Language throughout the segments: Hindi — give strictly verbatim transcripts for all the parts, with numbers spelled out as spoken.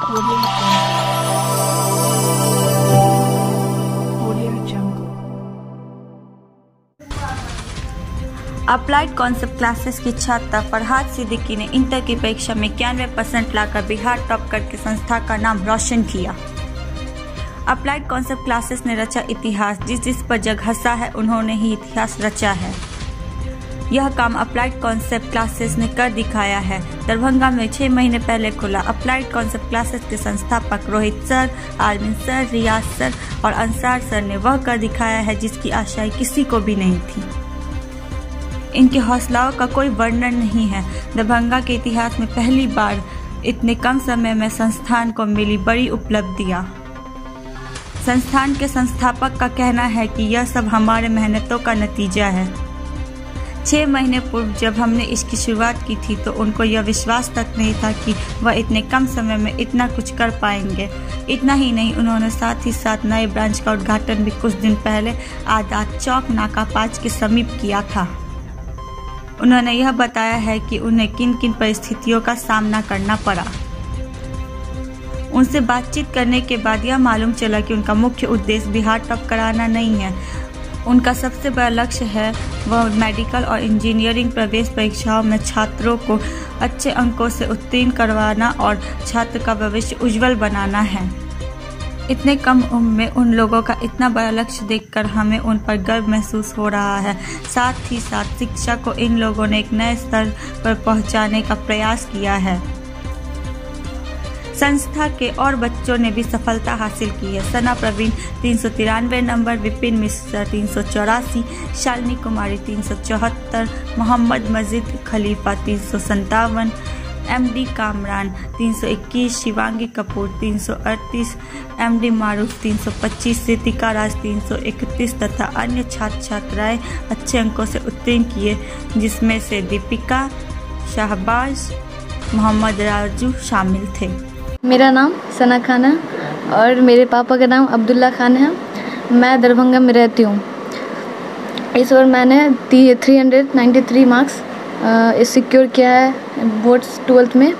Audio Jungle. Applied concept classes की छात्रा फरहाद सिद्दीकी ने इंटर की परीक्षा में इक्यानवे परसेंट लाकर बिहार टॉप करके संस्था का नाम रोशन किया। अप्लाइड कॉन्सेप्ट क्लासेस ने रचा इतिहास। जिस जिस पर जग हंसा है उन्होंने ही इतिहास रचा है। यह काम अप्लाइड कॉन्सेप्ट क्लासेस ने कर दिखाया है। दरभंगा में छह महीने पहले खुला अप्लाइड कॉन्सेप्ट क्लासेस के संस्थापक Rohit sir, Armin sir, Riyaz sir और अंसार सर ने वह कर दिखाया है जिसकी आशाएं किसी को भी नहीं थी। इनके हौसलाओं का कोई वर्णन नहीं है। दरभंगा के इतिहास में पहली बार इतने कम समय में संस्थान को मिली बड़ी उपलब्धियां। संस्थान के संस्थापक का कहना है कि यह सब हमारे मेहनतों का नतीजा है। छह महीने पूर्व जब हमने इसकी शुरुआत की थी तो उनको यह विश्वास तक नहीं था कि वह इतने कम समय में इतना कुछ कर पाएंगे। इतना ही नहीं, उन्होंने साथ ही साथ नए ब्रांच का उद्घाटन भी कुछ दिन पहले आजाद चौक नाका पाँच के समीप किया था। उन्होंने यह बताया है कि उन्हें किन किन परिस्थितियों का सामना करना पड़ा। उनसे बातचीत करने के बाद यह मालूम चला कि उनका मुख्य उद्देश्य बिहार टॉप कराना नहीं है। उनका सबसे बड़ा लक्ष्य है वह मेडिकल और इंजीनियरिंग प्रवेश परीक्षाओं में छात्रों को अच्छे अंकों से उत्तीर्ण करवाना और छात्र का भविष्य उज्जवल बनाना है। इतने कम उम्र में उन लोगों का इतना बड़ा लक्ष्य देखकर हमें उन पर गर्व महसूस हो रहा है। साथ ही साथ शिक्षा को इन लोगों ने एक नए स्तर पर पहुंचाने का प्रयास किया है। संस्था के और बच्चों ने भी सफलता हासिल की है। सना प्रवीण तीन सौ तिरानवे नंबर, विपिन मिश्रा तीन सौ चौरासी, शालिनी कुमारी तीन सौ चौहत्तर, मोहम्मद मजिद खलीफा तीन सौ संतावन, एमडी कामरान तीन सौ इक्कीस, शिवांगी कपूर तीन सौ अड़तीस, एमडी मारूफ तीन सौ पच्चीस, रितिका राज तीन सौ इकतीस तथा अन्य छात्र छात्राएं अच्छे अंकों से उत्तीर्ण किए, जिसमें से दीपिका, शाहबाज, मोहम्मद राजू शामिल थे। मेरा नाम सना खान है और मेरे पापा का नाम अब्दुल्ला खान है। मैं दरभंगा में रहती हूँ। इस बार मैंने three hundred ninety three marks secure किया है बोर्ड्स ट्वेल्थ में।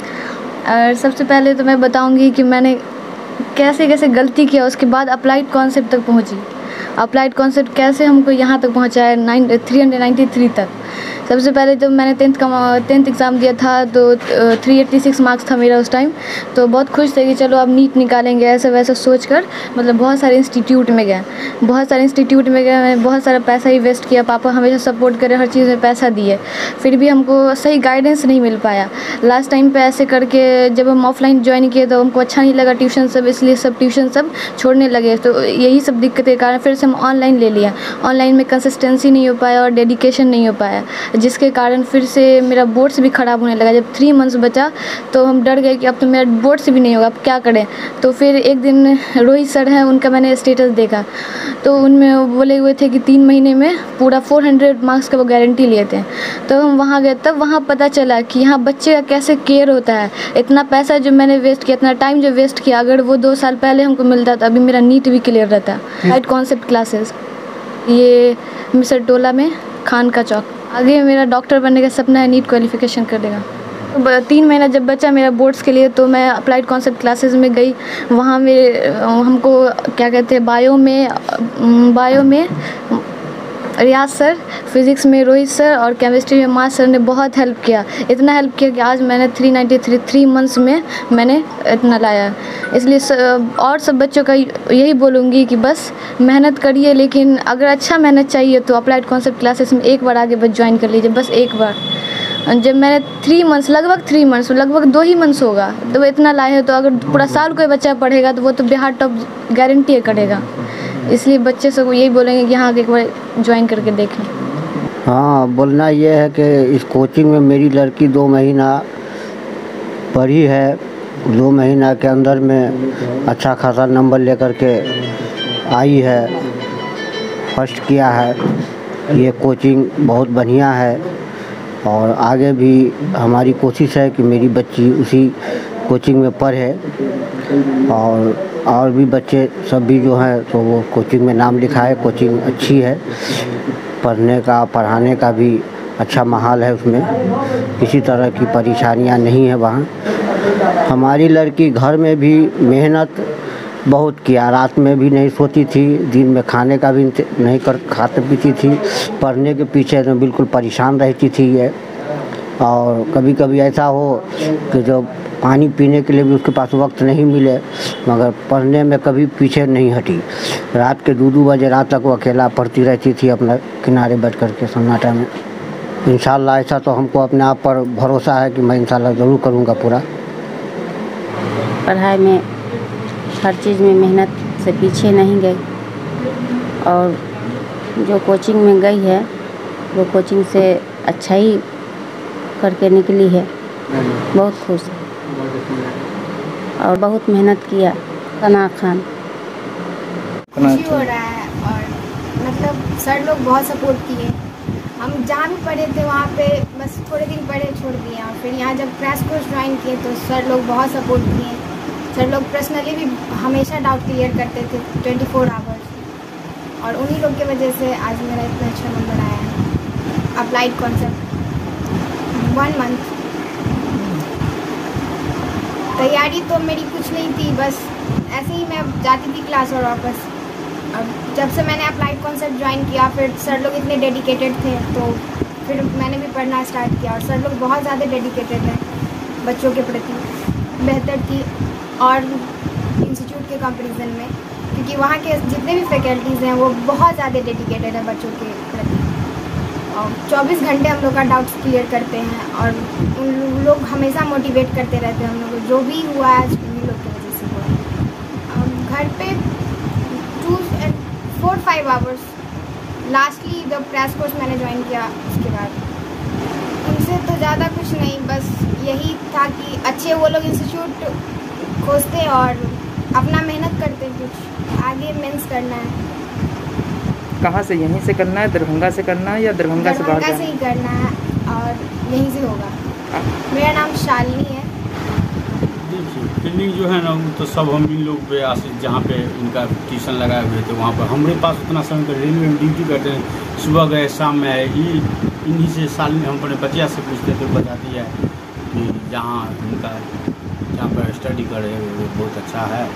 और सबसे पहले तो मैं बताऊंगी कि मैंने कैसे कैसे गलती किया, उसके बाद अप्लाइड कॉन्सेप्ट तक पहुंची। अप्लाइड कॉन्सेप्ट कैसे हमको यहाँ तक पहुँचाया nine three hundred ninety three तक। सबसे पहले जब मैंने टेंथ का टेंथ एग्ज़ाम दिया था तो थ्री एट्टी सिक्स मार्क्स था मेरा उस टाइम। तो बहुत खुश थे कि चलो अब नीट निकालेंगे, ऐसा वैसा सोच कर मतलब बहुत सारे इंस्टीट्यूट में गए बहुत सारे इंस्टीट्यूट में गए मैंने बहुत सारा पैसा ही वेस्ट किया। पापा हमेशा सपोर्ट करे, हर चीज़ में पैसा दिए, फिर भी हमको सही गाइडेंस नहीं मिल पाया। लास्ट टाइम पे ऐसे करके जब हम ऑफलाइन ज्वाइन किए तो हमको अच्छा नहीं लगा ट्यूशन सब, इसलिए सब ट्यूशन सब छोड़ने लगे। तो यही सब दिक्कत के कारण फिर से हम ऑनलाइन ले लिया। ऑनलाइन में कंसिस्टेंसी नहीं हो पाया और डेडिकेशन नहीं हो पाया, जिसके कारण फिर से मेरा बोर्ड्स भी ख़राब होने लगा। जब थ्री मंथ्स बचा तो हम डर गए कि अब तो मेरा बोर्ड्स भी नहीं होगा, अब क्या करें। तो फिर एक दिन रोहित सर हैं, उनका मैंने स्टेटस देखा तो उनमें वो बोले हुए थे कि तीन महीने में पूरा फोर हंड्रेड मार्क्स का वो गारंटी लिए थे। तो हम वहाँ गए, तब वहाँ पता चला कि यहाँ बच्चे का कैसे केयर होता है। इतना पैसा जो मैंने वेस्ट किया, इतना टाइम जो वेस्ट किया, अगर वो दो साल पहले हमको मिलता तो अभी मेरा नीट भी क्लियर रहता। राइट कॉन्सेप्ट क्लासेस ये मिसर टोला में खान का चौक। आगे मेरा डॉक्टर बनने का सपना है, नीट क्वालिफिकेशन कर देगा। तो तीन महीना जब बचा मेरा बोर्ड्स के लिए तो मैं अप्लाइड कॉन्सेप्ट क्लासेस में गई। वहाँ मेरे हमको क्या कहते हैं बायो में बायो में रियाज सर, फिज़िक्स में रोहित सर और केमिस्ट्री में मास सर ने बहुत हेल्प किया। इतना हेल्प किया कि आज मैंने three ninety three three months में मैंने इतना लाया। इसलिए और सब बच्चों का यही बोलूँगी कि बस मेहनत करिए, लेकिन अगर अच्छा मेहनत चाहिए तो अप्लाइड कॉन्सेप्ट क्लासेस में एक बार आगे बस ज्वाइन कर लीजिए, बस एक बार। जब मैंने थ्री मंथ्स लगभग थ्री मंथ्स लगभग दो ही मंथ्स होगा तो वो इतना लाए है, तो अगर पूरा साल कोई बच्चा पढ़ेगा तो वो तो बिहार टॉप गारंटी करेगा। इसलिए बच्चे सबको यही बोलेंगे कि यहाँ एक बार ज्वाइन करके देखें। हाँ, बोलना ये है कि इस कोचिंग में मेरी लड़की दो महीना पढ़ी है। दो महीना के अंदर में अच्छा खासा नंबर लेकर के आई है, फर्स्ट किया है। ये कोचिंग बहुत बढ़िया है और आगे भी हमारी कोशिश है कि मेरी बच्ची उसी कोचिंग में पढ़े और और भी बच्चे सब भी जो हैं तो वो कोचिंग में नाम लिखाए। कोचिंग अच्छी है, पढ़ने का पढ़ाने का भी अच्छा माहौल है, उसमें किसी तरह की परेशानियां नहीं है वहाँ। हमारी लड़की घर में भी मेहनत बहुत किया, रात में भी नहीं सोती थी, दिन में खाने का भी नहीं कर खाते पीती थी, पढ़ने के पीछे तो बिल्कुल परेशान रहती थी ये। और कभी कभी ऐसा हो कि जब पानी पीने के लिए भी उसके पास वक्त नहीं मिले, मगर पढ़ने में कभी पीछे नहीं हटी। रात के दो दो बजे रात तक वो अकेला पढ़ती रहती थी अपना किनारे बैठ कर के सन्नाटा में। इंशाल्लाह ऐसा तो हमको अपने आप पर भरोसा है कि मैं इंशाल्लाह ज़रूर करूँगा पूरा। पढ़ाई में हर चीज़ में मेहनत से पीछे नहीं गई, और जो कोचिंग में गई है वो कोचिंग से अच्छा ही करके निकली है। बहुत खुश है और बहुत मेहनत किया। सना खान खुशी हो रहा है, और मतलब सर लोग बहुत सपोर्ट किए। हम जहाँ भी पढ़े थे वहाँ पे बस थोड़े दिन पढ़े छोड़ दिए, और फिर यहाँ जब क्रैश कोर्स ज्वाइन किए तो सर लोग बहुत सपोर्ट किए। सर लोग पर्सनली भी हमेशा डाउट क्लियर करते थे ट्वेंटी फोर आवर्स, और उन्हीं लोग की वजह से आज मेरा इतना अच्छा नंबर आया है। अप्लाइड कॉन्सेप्ट वन मंथ तैयारी तो मेरी कुछ नहीं थी, बस ऐसे ही मैं जाती थी क्लास और वापस। और जब से मैंने अप्लाइड कॉन्सेप्ट ज्वाइन किया, फिर सर लोग इतने डेडिकेटेड थे तो फिर मैंने भी पढ़ना स्टार्ट किया। और सर लोग बहुत ज़्यादा डेडिकेटेड हैं बच्चों के प्रति, बेहतर थी और इंस्टीट्यूट के कंपैरिजन में, क्योंकि वहाँ के जितने भी फैकल्टीज़ हैं वो बहुत ज़्यादा डेडिकेटेड हैं बच्चों के प्रति। और चौबीस घंटे हम लोग का डाउट्स क्लियर करते हैं, और उन लोग हमेशा मोटिवेट करते रहते हैं हम लोग को। जो भी हुआ है आज उन्हीं लोग की वजह से हुआ है। घर पे two four five hours lastly जब क्रैश कोर्स मैंने ज्वाइन किया उसके बाद, उनसे तो ज़्यादा कुछ नहीं, बस यही था कि अच्छे वो लोग इंस्टीट्यूट खोजते और अपना मेहनत करते, कुछ आगे मेंस करना है। कहाँ से, यहीं से करना है, दरभंगा से करना है या दरभंगा से बाहर? दरभंगा से ही करना है और यहीं से होगा। मेरा नाम शालिनी है। देखिए ट्रेनिंग जो है ना वो तो सब हम इन लोग पे आश्रित, जहाँ पे इनका ट्यूशन लगाए हुए थे वहाँ पर हमारे पास उतना समय पर रेलवे में ड्यूटी करते हैं, सुबह गए शाम में आए। ये इन्हीं से शालिनी हम अपने बच्चिया से पूछते तो बताती है कि जहाँ उनका जहाँ पर स्टडी कर रहे हैं वो बहुत अच्छा है,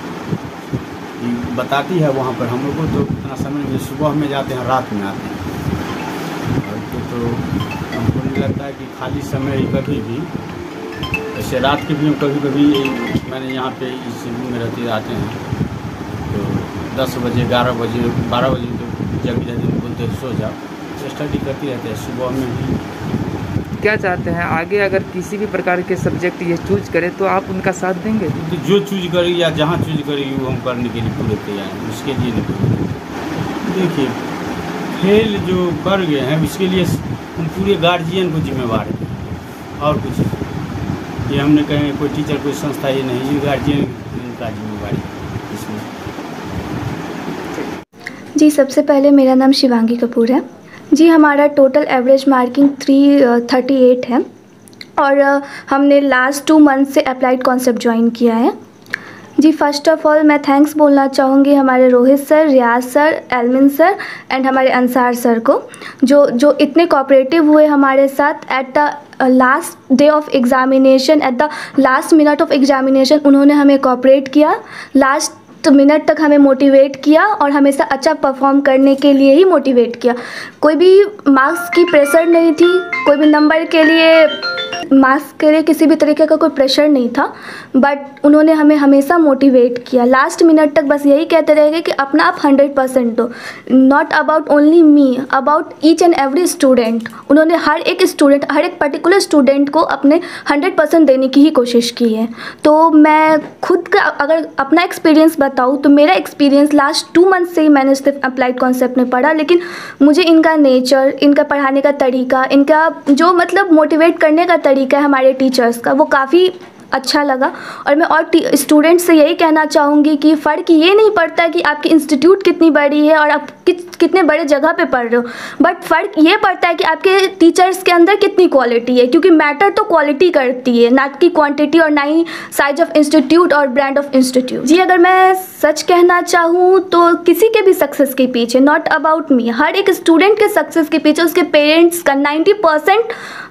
बताती है वहाँ पर। हम लोग को तो इतना समय नहीं, सुबह में जाते हैं रात में आते हैं। और तो, तो हमको नहीं लगता है कि खाली समय कभी भी, ऐसे रात के भी हम कभी कभी मैंने यहाँ पे इस रूम में रहते आते हैं तो दस बजे ग्यारह बजे बारह बजे तो जब भी रहते बोलते सो जाओ, स्टडी करती रहते हैं। सुबह में भी क्या चाहते हैं आगे, अगर किसी भी प्रकार के सब्जेक्ट ये चूज करें तो आप उनका साथ देंगे? तो जो चूज करेगी या जहाँ चूज करेगी वो हम करने के लिए पूरे तैयार हैं, उसके लिए नहीं। देखिए फेल जो कर गए हैं उसके लिए हम पूरे गार्जियन को जिम्मेवार हैं, और कुछ ये हमने कहें कोई टीचर कोई संस्था ये नहीं, ये गार्जियन का जिम्मेवारी इसमें। जी सबसे पहले मेरा नाम शिवांगी कपूर है जी। हमारा total average marking three thirty eight है, और हमने लास्ट टू मंथ से अप्लाइड कॉन्सेप्ट ज्वाइन किया है जी। फर्स्ट ऑफ ऑल मैं थैंक्स बोलना चाहूँगी हमारे Rohit sir, Riyaz sir, Armin sir and हमारे अंसार सर को, जो जो इतने कोऑपरेटिव हुए हमारे साथ at the last day of examination, at the last minute of examination उन्होंने हमें कोऑपरेट किया, लास्ट तो मिनट तक हमें मोटिवेट किया और हमेशा अच्छा परफॉर्म करने के लिए ही मोटिवेट किया। कोई भी मार्क्स की प्रेशर नहीं थी, कोई भी नंबर के लिए मार्क्स के लिए किसी भी तरीके का कोई प्रेशर नहीं था, बट उन्होंने हमें हमेशा मोटिवेट किया। लास्ट मिनट तक बस यही कहते रहेंगे कि अपना आप हंड्रेड परसेंट दो, not about only me, about each and every student. उन्होंने हर एक स्टूडेंट, हर एक पर्टिकुलर स्टूडेंट को अपने हंड्रेड परसेंट देने की ही कोशिश की है। तो मैं खुद का अगर अपना एक्सपीरियंस बताऊँ तो मेरा एक्सपीरियंस लास्ट टू मंथ से ही मैंने सिर्फ अप्लाइड कॉन्सेप्ट में पढ़ा, लेकिन मुझे इनका नेचर, इनका पढ़ाने का तरीका, इनका जो मतलब मोटिवेट करने का तरीका है हमारे टीचर्स का, वो काफ़ी अच्छा लगा। और मैं और स्टूडेंट्स से यही कहना चाहूँगी कि फ़र्क ये नहीं पड़ता कि आपकी इंस्टीट्यूट कितनी बड़ी है और आप कित कितने बड़े जगह पे पढ़ रहे हो, बट फ़र्क ये पड़ता है कि आपके टीचर्स के अंदर कितनी क्वालिटी है, क्योंकि मैटर तो क्वालिटी करती है, ना कि क्वांटिटी और ना ही साइज ऑफ इंस्टीट्यूट और ब्रांड ऑफ इंस्टीट्यूट जी। अगर मैं सच कहना चाहूँ तो किसी के भी सक्सेस के पीछे, नॉट अबाउट मी, हर एक स्टूडेंट के सक्सेस के पीछे उसके पेरेंट्स का नाइन्टी परसेंट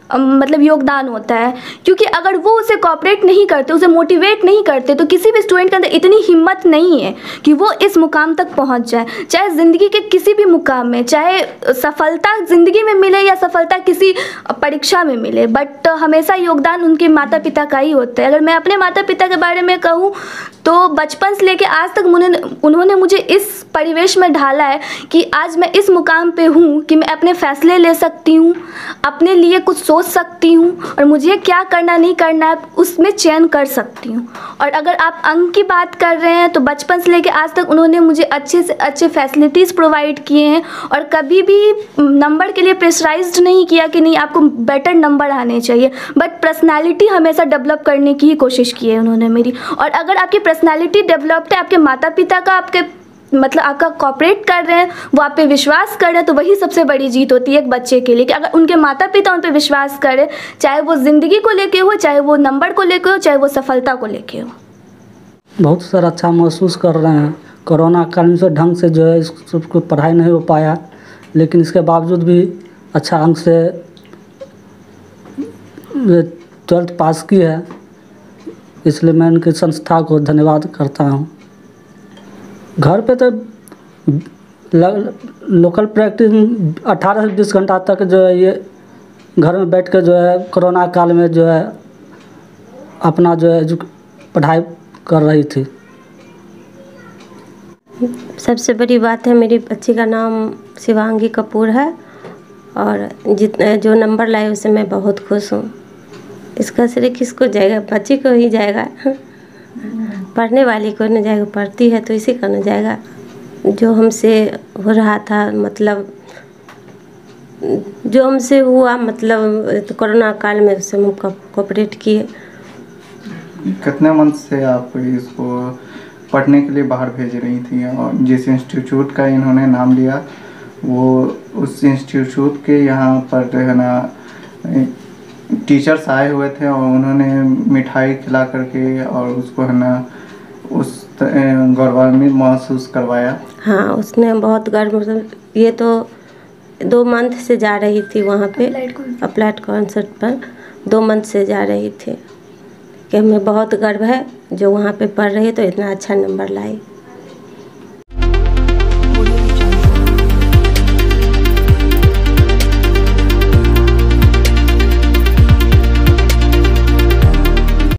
मतलब योगदान होता है, क्योंकि अगर वो उसे कोऑपरेट नहीं करते, उसे मोटिवेट नहीं करते, तो किसी भी स्टूडेंट के अंदर इतनी हिम्मत नहीं है कि वो इस मुकाम तक पहुंच जाए, चाहे ज़िंदगी के किसी भी मुकाम में, चाहे सफलता ज़िंदगी में मिले या सफलता किसी परीक्षा में मिले, बट हमेशा योगदान उनके माता पिता का ही होता है। अगर मैं अपने माता पिता के बारे में कहूँ तो बचपन से लेके आज तक उन्होंने उन्होंने मुझे इस परिवेश में ढाला है कि आज मैं इस मुकाम पे हूँ कि मैं अपने फ़ैसले ले सकती हूँ, अपने लिए कुछ सोच सकती हूँ, और मुझे क्या करना नहीं करना है उसमें चयन कर सकती हूँ। और अगर आप अंक की बात कर रहे हैं तो बचपन से लेके आज तक उन्होंने मुझे अच्छे से अच्छे फैसिलिटीज़ प्रोवाइड किए हैं, और कभी भी नंबर के लिए प्रेशराइज्ड नहीं किया कि नहीं आपको बेटर नंबर आने चाहिए, बट पर्सनैलिटी हमेशा डेवलप करने की ही कोशिश की है उन्होंने मेरी। और अगर आपकी पर्सनैलिटी डेवलप्ड है, आपके माता पिता का आपके मतलब आपका कॉपरेट कर रहे हैं, वो आप पे विश्वास कर रहे हैं, तो वही सबसे बड़ी जीत होती है एक बच्चे के लिए, कि अगर उनके माता पिता उन पे विश्वास करें, चाहे वो ज़िंदगी को लेके हो, चाहे वो नंबर को लेके हो, चाहे वो सफलता को लेके हो। बहुत सारा अच्छा महसूस कर रहे हैं। कोरोना काल में से ढंग से जो है इस सबको पढ़ाई नहीं हो पाया, लेकिन इसके बावजूद भी अच्छा अंक से ट्वेल्थ पास की है, इसलिए मैं उनकी संस्था को धन्यवाद करता हूँ। घर पे तो लोकल प्रैक्टिस अठारह से बीस घंटा तक जो है ये घर में बैठ कर जो है कोरोना काल में जो है अपना जो है पढ़ाई कर रही थी। सबसे बड़ी बात है, मेरी बच्ची का नाम शिवांगी कपूर है, और जितने जो नंबर लाए उससे मैं बहुत खुश हूँ। इसका श्रेय किसको जाएगा? बच्ची को ही जाएगा, पढ़ने वाली को न जाएगा, पढ़ती है तो इसी का न जाएगा। जो हमसे हो रहा था, मतलब जो हमसे हुआ, मतलब तो कोरोना काल में उससे हम कोऑपरेट किए। कितने मंथ से आप इसको पढ़ने के लिए बाहर भेज रही थी, और जिस इंस्टीट्यूट का इन्होंने नाम लिया वो उस इंस्टीट्यूट के यहाँ पर है ना टीचर्स आए हुए थे, और उन्होंने मिठाई खिला करके और उसको है ना उस गौरवान्वित महसूस करवाया। हाँ, उसने बहुत गर्व, ये तो दो मंथ से जा रही थी वहाँ पे अप्लाइड कॉन्सेप्ट पर, दो मंथ से जा रही थी कि हमें बहुत गर्व है जो वहाँ पे पढ़ रही है तो इतना अच्छा नंबर लाई।